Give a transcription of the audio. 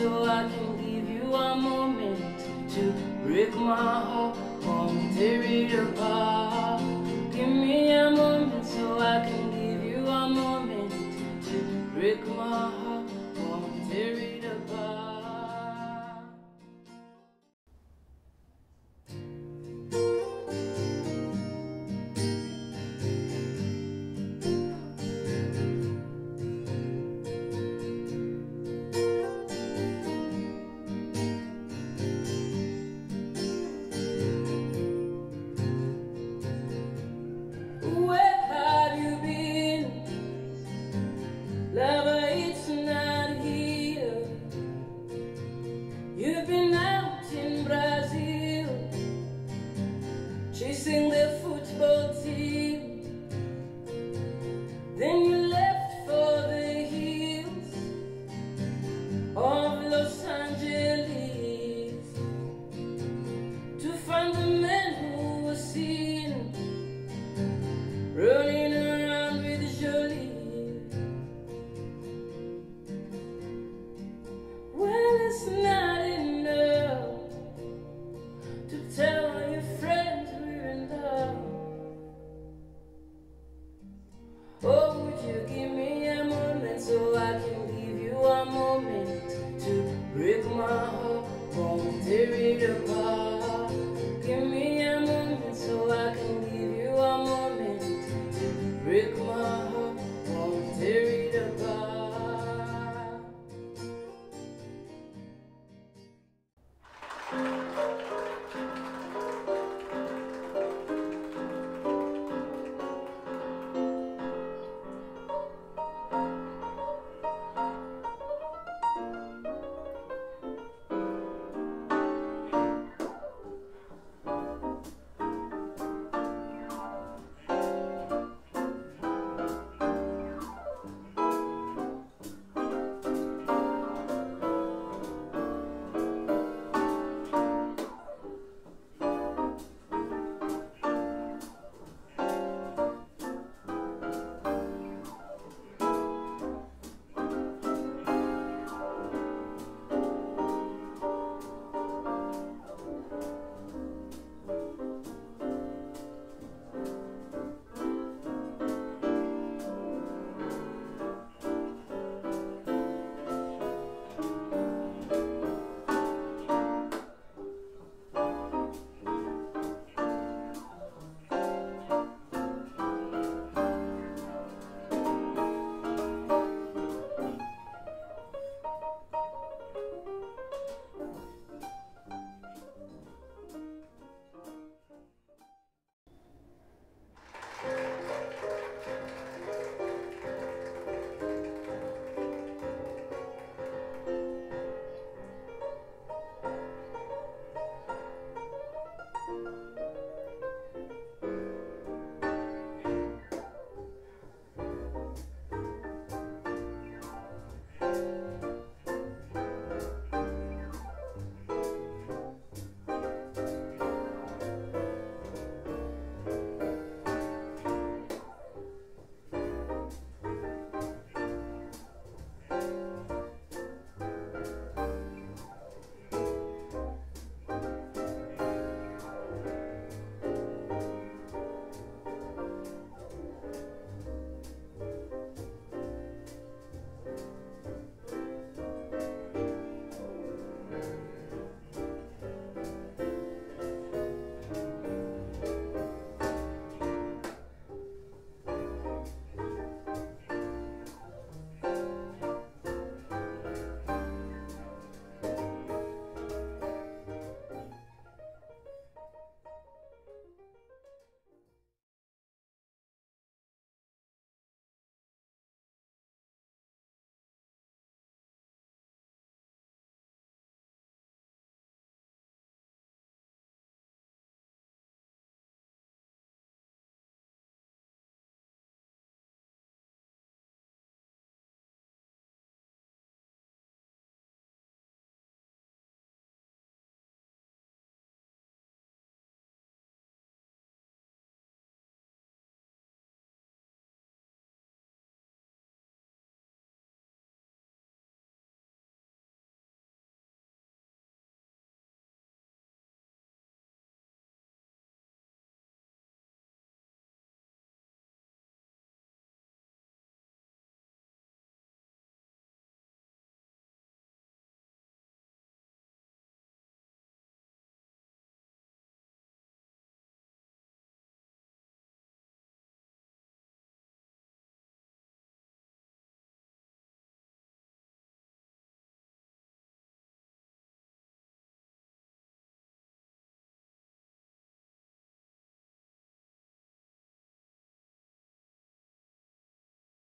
so I can give you a moment to break my heart, won't tear it apart. Give me a moment so I can give you a moment to break my heart, won't tear it apart. Lover, it's not here. You've been out in Brazil, chasing the football team. Then you left for the hills of Los Angeles to find the man who was seen running around with Jolie. Well, it's not enough to tell all your friends we're in love. Oh, would you give